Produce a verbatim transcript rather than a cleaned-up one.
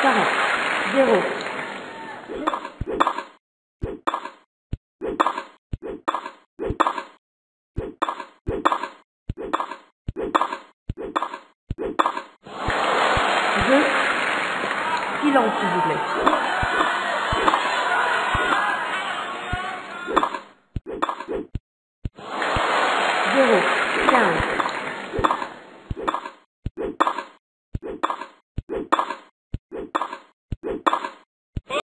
quarante. Zéro. Deux. Silence, s'il vous plaît. Zéro. Quinze.